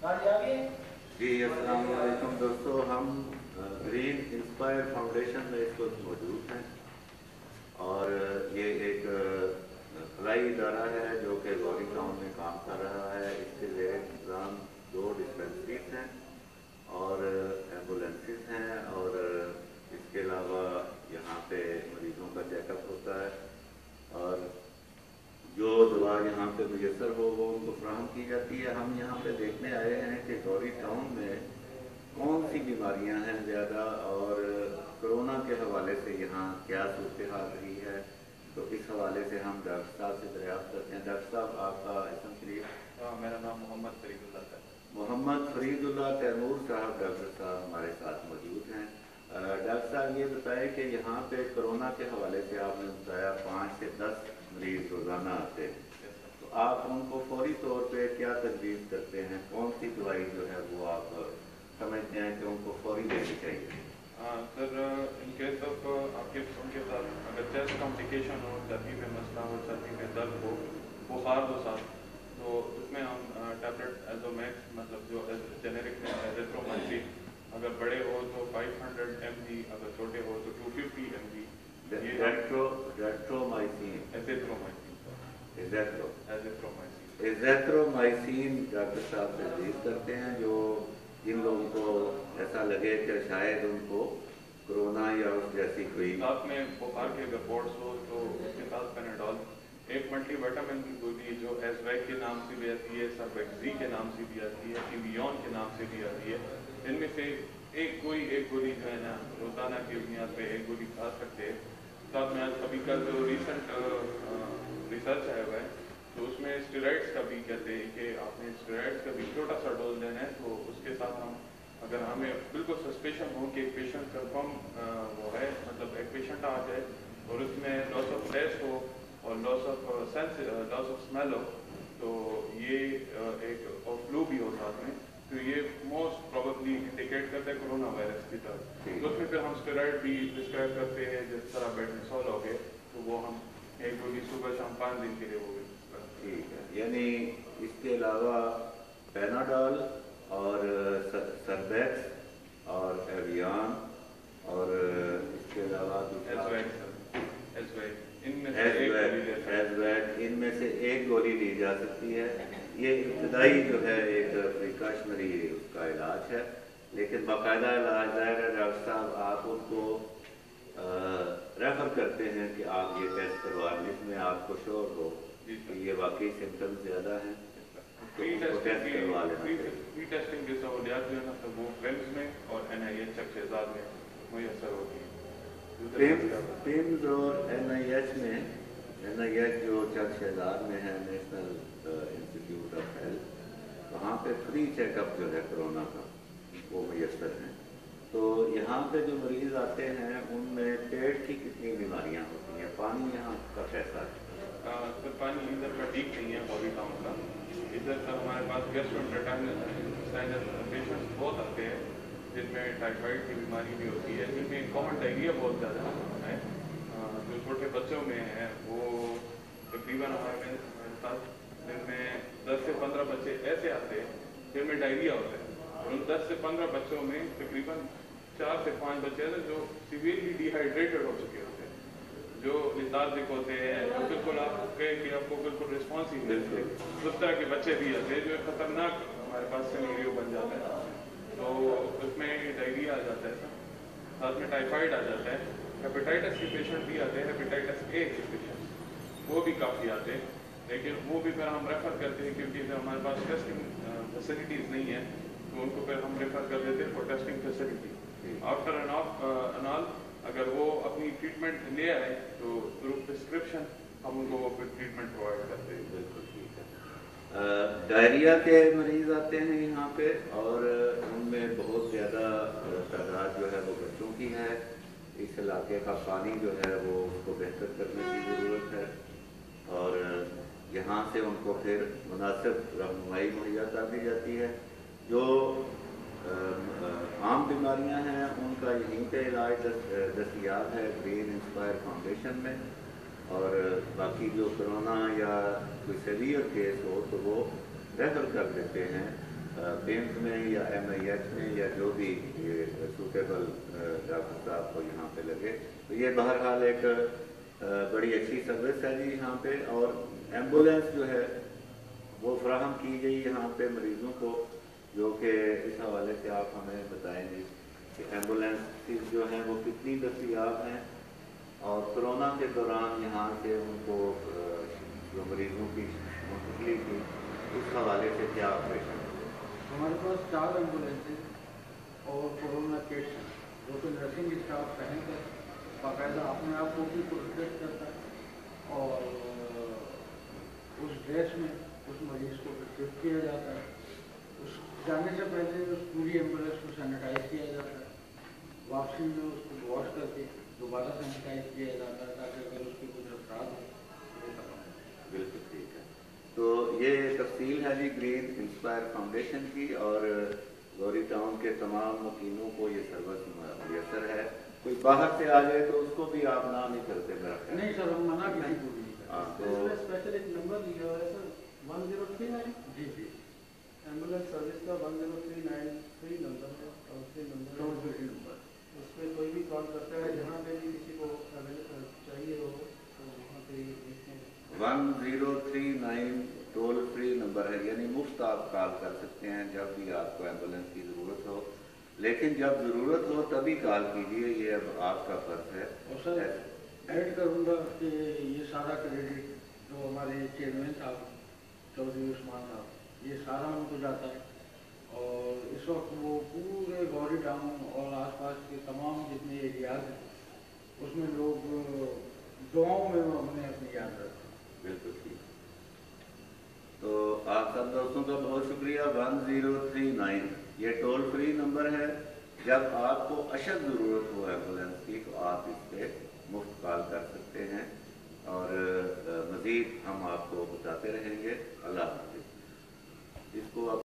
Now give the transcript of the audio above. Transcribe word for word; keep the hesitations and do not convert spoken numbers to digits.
जी अस्सलाम वालेकुम दोस्तों, हम ग्रीन इंस्पायर फाउंडेशन में इस वक्त मौजूद हैं और ये एक फलाई इदारा है जो कि गौरी टाउन में काम कर रहा है। इसके ज़ेर इंतज़ाम दो डिस्पेंसरीज हैं और एम्बुलेंसेस हैं और इसके अलावा यहाँ पे मरीज़ों का चेकअप होता है और जो दवा यहाँ पे मुयसर हो वो उनको फ्राहम की जाती है। हम यहाँ पे देखने आए हैं कि गौरी टाउन में कौन सी बीमारियाँ हैं ज़्यादा और कोरोना के हवाले से यहाँ क्या सूरत हाल रही है, तो इस हवाले से हम डॉक्टर साहब से दरियाफ्त करते हैं। डॉक्टर साहब, आपका इसम प्लीज। मेरा नाम मोहम्मद फरीदुल्लाह है। मोहम्मद फरीदुल्लाह तैमूर साहब डॉक्टर साहब हमारे साथ मौजूद हैं। डॉक्टर साहब, ये बताएं कि यहाँ पे कोरोना के हवाले से आपने बताया पाँच से दस मरीज रोज़ाना आते हैं, तो आप उनको फौरी तौर पे क्या तजवीज़ करते हैं? कौन सी दवाई जो है वो आप समझते हैं कि उनको फौरी देनी चाहिए? सर, इन केस ऑफ आपके उनके साथ अगर चेस्ट कॉम्प्लिकेशन हो, छाती में मसला हो, छाती में दर्द हो, बुखार हो साथ, तो उसमें हम टैबलेट एजोमैक्स मतलब जो जेनेरिक में एजिथ्रोमाइसिन, अगर बड़े हो तो पाँच सौ एम जी, अगर छोटे हो तो दो सौ पचास एम जी। एज़िथ्रोमाइसिन डॉक्टर साहब तजवीज़ करते हैं जो जिन लोगों को ऐसा लगे कि शायद उनको कोरोना या उस जैसी कोई साथ में बुखार के रिपोर्ट्स हो तो उसके साथ पेनाडोल, एक मल्टीविटामिन की गोली जो एसवैक के नाम से भी आती है, सर्वेक्सी के नाम से भी आती है, इवियन के नाम से भी आती है। इनमें से एक कोई एक गोली जो है ना रोज़ाना की बुनियाद पे एक गोली खा सकते हैं। साथ में अभी कल जो रिसेंट रिसर्च आया हुआ है तो उसमें स्टेरॉइड्स का भी कहते हैं कि आपने स्टेरॉइड्स का भी छोटा सा डोज लेना है, तो उसके साथ हम अगर हमें बिल्कुल सस्पेशन हो कि एक पेशेंट कंफर्म वो है, मतलब एक पेशेंट आ जाए और उसमें लॉस ऑफ टेस्ट हो और loss of sense loss of smell हो, तो ये एक और फ्लू भी हो साथ में, तो ये मोस्ट प्रोबेबली इंडिकेट करता है कोरोना वायरस की तरफ। तो उसमें फिर हम स्टेरॉइड भी प्रिस्क्राइब करते हैं, जिस तरह बेडमिसोल हो गए तो वो हम एक गोली सुबह शाम पाँच दिन के लिए वो भी। ठीक है, यानी इसके अलावा पेनाडोल और सर्वेक्स और एवियन और इसके अलावा एजवैक, इनमें से एक गोली ली जा सकती है। ये इब्तदाई जो है एक प्रिकॉशनरी उसका इलाज है, लेकिन बाकायदा इलाज है डॉक्टर साहब आप उनको रेफर करते हैं कि आप ये टेस्ट करवा लें जिसमें आपको श्योर हो कि ये वाकई सिम्टम्स ज़्यादा हैं, तो उनको टेस्ट करवा लेना चाहिए। प्री टेस्टिंग की सहूलियात जो है ना सब वो ट्रिम्स में और एन आई एच शहजाद में मुयसर होती है। ट्रिम्स और एन आई एच में, एन आई एच जो चक शहजाद में है, नेशनल इंस्टीट्यूट ऑफ हेल्थ, वहाँ पे फ्री चेकअप जो है कोरोना का वो मुयसर है। तो यहाँ पे जो मरीज़ आते हैं उनमें पेट की कितनी बीमारियाँ होती हैं? पानी यहाँ का कैसा है? सर, पानी इधर का ठीक नहीं है गौरी टाउन का। इधर का हमारे पास गैस्ट्रोइंटेस्टाइनल पेशेंट्स बहुत आते हैं जिनमें टाइफाइड की बीमारी भी होती है, जिनमें कॉमन डायरिया बहुत ज़्यादा है। जो छोटे बच्चों में है वो तकरीबन हमारे पास जिनमें दस से पंद्रह बच्चे ऐसे आते हैं जिनमें डायरिया होता है। उन दस से पंद्रह बच्चों में तकरीबन चार से पाँच बच्चे हैं जो सीवियरली डिहाइड्रेटेड हो चुके होते हैं, जो लिथार्जिक होते हैं, जो बिल्कुल आप कहें कि आपको बिल्कुल रिस्पॉन्स ही मिलते हैं। उस तरह के बच्चे भी आते हैं जो खतरनाक हमारे पास सिनेरियो बन जाता है। तो उसमें डायरिया आ जाता है, साथ में टाइफाइड आ जाता है, हेपेटाइटिस के पेशेंट भी आते हैं, हेपेटाइटिस ए के पेशेंट वो भी काफ़ी आते हैं, लेकिन वो भी फिर हम रेफ़र करते हैं क्योंकि जब हमारे पास टेस्टिंग फैसिलिटीज़ नहीं है तो उनको फिर हम रेफ़र कर देते हैं for testing facility. After an of an all अगर वो अपनी ट्रीटमेंट ले आए तो थ्रू प्रिस्क्रिप्शन हम उनको फिर ट्रीटमेंट प्रोवाइड करते हैं। बिल्कुल ठीक है। डायरिया के मरीज़ आते हैं यहाँ पे और उनमें बहुत ज़्यादा तादाद जो है वो बच्चों की है। इस इलाके का पानी जो है वो उसको बेहतर करने की ज़रूरत है और यहाँ से उनको फिर मुनासिब रहनुमाई मुहैया कर दी जाती है। जो आम बीमारियां हैं उनका यहीं पे इलाज दस्तियाब है ग्रीन इंस्पायर फाउंडेशन में, और बाकी जो कोरोना या कोई सीवियर केस हो तो वो रेफर कर देते हैं بیمس میں یا ایم آئی ایچ میں یا جو بھی یہ سوٹیبل ڈاکٹر صاحب کو یہاں پہ لگے. تو یہ بہرحال ایک بڑی اچھی سروس ہے جی یہاں پہ. اور ایمبولینس جو ہے وہ فراہم کی گئی یہاں پہ مریضوں کو, جو کہ اس حوالے سے آپ ہمیں بتائیں گے کہ ایمبولینس جو ہیں وہ کتنی دستیاب ہیں, اور کرونا کے دوران یہاں سے ان کو جو مریضوں کی منتقلی تھی اس حوالے سے کیا آپریشن؟ ہمارے پاس چار ایمبولینسز اور کورونا کٹس ہیں جو کہ نرسنگ اسٹاف پہن کر باقاعدہ اپنے آپ کو بھی پروٹیکٹ کرتا ہے, اور اس ڈریس میں اس مریض کو شفٹ کیا جاتا ہے. اس جانے سے پہلے اس پوری ایمبولینس کو سینیٹائز کیا جاتا ہے, واپسی میں اس کو واش کر کے دوبارہ سینیٹائز کیا جاتا ہے تاکہ اگر اس کے کچھ افراد ہوں وہ ختم ہو. بالکل ٹھیک ہے. تو یہ تفصیل ہے جی گرین انسپائر فاؤنڈیشن کی, اور گوری ٹاؤن کے تمام مکینوں کو یہ سروس میسر ہے. کوئی باہر سے آ جائے تو اس کو بھی آپ نہ نہیں کرتے میرا خیال؟ نہیں سر, ہم منع کسی کو بھی نہیں کرتے. ہاں تو اسپیشل ایک نمبر لیا ہوا ہے sir, one zero three nine. جی جی ایمبولینس سروس کا one zero three nine three number ہے, ٹول فری نمبر ٹول ہے. Free number. اس پہ کوئی بھی کال کرتا ہے, جہاں پہ بھی کسی کو چاہیے ہو تو وہاں پہ دیکھتے ہیں. One zero three nine toll free number ہے, یعنی مفت آپ کال کر سکتے ہیں جب بھی آپ کو ایمبولینس کی ضرورت ہو, لیکن جب ضرورت ہو تبھی کال کیجیے, یہ اب آپ کا فرض ہے. اور سر ایڈ کروں گا کہ یہ سارا کریڈٹ جو ہمارے چیئرمین صاحب چودھری عثمان صاحب, یہ سارا ان کو جاتا ہے, اور اس وقت وہ پورے گوری ٹاؤن اور آس پاس کے تمام جتنے ایریاز ہیں اس میں لوگ دعاؤں میں وہ ہمیں اپنی یاد رکھتے ہیں. بالکل ٹھیک. تو آپ سب دوستوں کا بہت شکریہ. ون زیرو تھری نائن یہ ٹول فری نمبر ہے. جب آپ کو اشد ضرورت ہو ایمبولینس کی تو آپ اس پہ مفت کال کر سکتے ہیں, اور مزید ہم آپ کو بتاتے رہیں گے. اللہ حافظ. اس کو